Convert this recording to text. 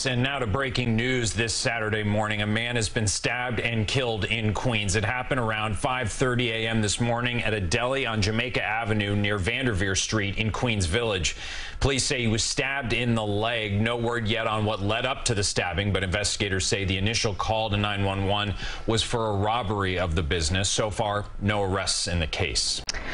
And now to breaking news this Saturday morning. A man has been stabbed and killed in Queens. It happened around 5:30 a.m. this morning at a deli on Jamaica Avenue near Vanderveer Street in Queens Village. Police say he was stabbed in the leg. No word yet on what led up to the stabbing, but investigators say the initial call to 911 was for a robbery of the business. So far, no arrests in the case.